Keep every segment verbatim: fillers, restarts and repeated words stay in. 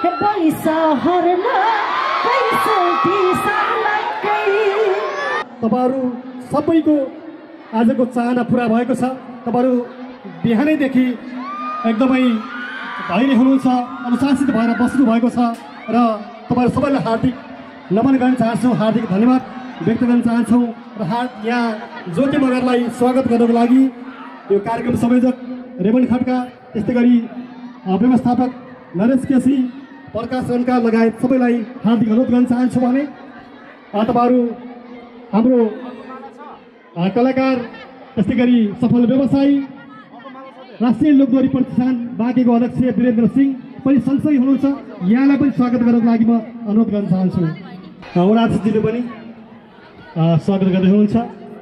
हे पैसा हरला पैसा दिसालकै। तपाईहरु सबैको आजको चाहना पूरा भएको छ। तपाईहरु बिहानैदेखि एकदमै धैर्य हुनुहुन्छ, अनुशासित भएर बस्नु भएको छ र तपाईहरु सबैलाई हार्दिक नमन गर्न चाहन्छु, हार्दिक धन्यवाद व्यक्त गर्न चाहन्छु र हात यहाँ ज्योति मगरलाई स्वागत गर्नको लागि यो कार्यक्रम संयोजक रेमन खड्का, त्यस्तै गरी व्यवस्थापक नरेश केसी, प्रकाश रन्का लगायत सबैलाई हार्दिक अनुरोध गर्न चाहन्छु भने तपाईहरु हाम्रो कलाकार, त्यस्तै गरी सफल व्यवसायी राष्ट्रिय लोकदोहोरी प्रतिष्ठान बाँकेको अध्यक्ष वीरेन्द्र सिंह पनि सँगसँगै हुनुहुन्छ। यहाँलाई पनि स्वागत गर्नको लागि म अनुरोध गर्न चाहन्छु। उराजीले पनि स्वागत गर्दै हुनुहुन्छ।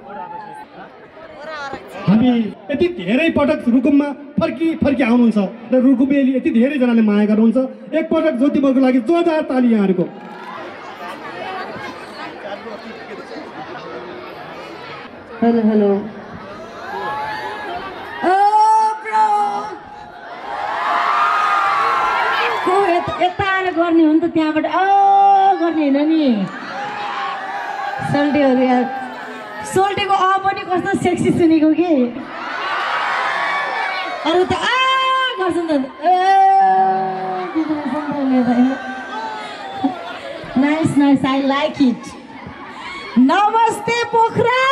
हामी यति धेरै पटक रुकुममा फर्की फर्की आउनुहुन्छ र रुकुमेली यति धेरैजनाले माया गर्नुहुन्छ। एकपटक ज्योति मगरको लागि जोरदार ताली यहाँहरूको। हेलो हेलो यता आएर गर्ने हो नि त, त्यहाँबाट अ गर्ने होइन नि। सोल्टीहरू यार, सोल्टीको अ पनि कस्तो सेक्सी सुनेको कि अरू त आ गर्छन् त। Nice nice, I like it. नमस्ते पोखरा।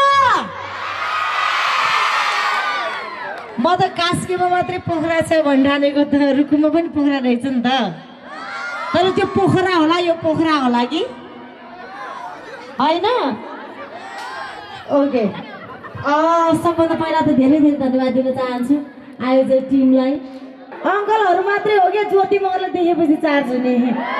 म त कास्कीमा मात्रै पोखरा छ भन्ठानेको त, रुकुममा पनि पोखरा रहेछ नि त। तर त्यो पोखरा होला, यो पोखरा होला कि होइन? ओके, सबभन्दा पहिला त धेरै धेरै धन्यवाद दिन चाहन्छु आयोजक टिमलाई। अङ्कलहरू मात्रै हो क्या ज्योति मगरलाई देखेपछि चार्ज हुने।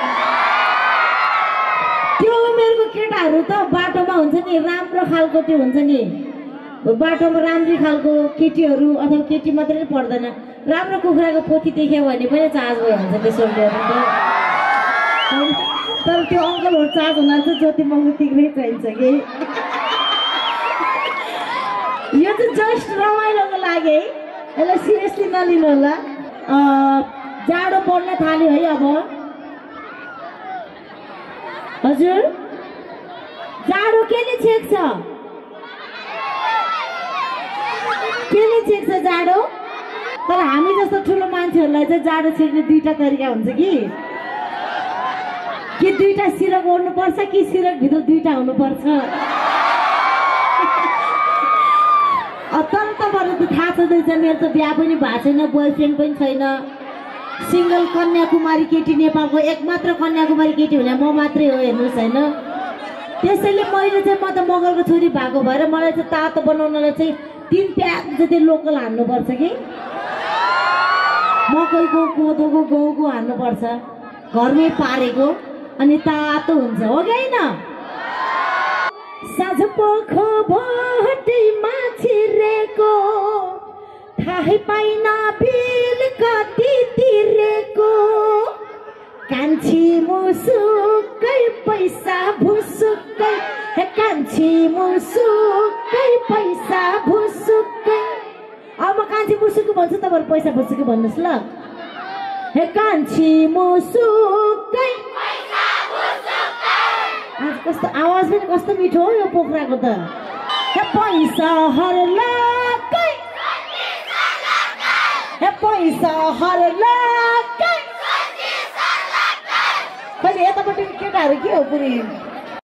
त्यो उमेरको केटाहरू त बाटोमा हुन्छ नि, राम्रो खालको त्यो हुन्छ नि, बाटोमा राम्री खालको केटीहरू अथवा केटी मात्रै पर्दैन, राम्रो कुखुराको पोथी देख्यो भने पनि चार्ज भइहाल्छ त्यो सोल्टीहरू त। तर त्यो अङ्कलहरू चार्ज हुन चाहिँ ज्योति मगर तिग्रै चाहिन्छ कि। यो चाहिँ जस्ट रमाइलोको लागि है, यसलाई सिरियसली नलिनु होला। जाडो पर्न थाल्यो है अब। हजुर जाडो केले छेक्छ? केले छेक्छ जाडो? तर हामी जस्तो ठुलो मान्छेहरूलाई चाहिँ जाडो छेक्ने दुईटा तरिका हुन्छ कि कि दुईटा सिरक ओर्नुपर्छ कि सिरकभित्र दुईटा हुनुपर्छ। तर तपाईँहरू त थाहा छँदैछ, मेरो त बिहा पनि भएको छैन, बोयफ्रेन्ड पनि छैन, सिङ्गल कन्याकुमारी केटी, नेपालको एकमात्र कन्याकुमारी केटी हुने म मात्रै हो हेर्नुहोस् होइन। त्यसैले मैले चाहिँ म त मगरको छोरी भएको भएर मलाई चाहिँ तातो बनाउनलाई चाहिँ तिन प्याक जति लोकल हान्नुपर्छ कि मकैको, कोदोको, गहुँको हान्नुपर्छ, घरमै पारेको, अनि तातो हुन्छ हो कि होइन? साँझ पोखो भोटीमा छिरेको थाहै पाइन बिल कति तिरेको, कान्छी मुसुकै पैसा भुसुकै, हे कान्छी मुसुकै पैसा भुसुकै। अब म कान्छी मुसुकै भन्छु, तपाईँहरू पैसा भुसुकै भन्नुहोस् ल। हे कान्छी मुसुकै पैसा भुसुकै। आज कस्तो आवाज पनि कस्तो मिठो हो यो पोखराको त। हे पैसा हरलाकै, हे पैसा हरलाकै। कहिले यतापट्टि केटाहरू के हो पुरै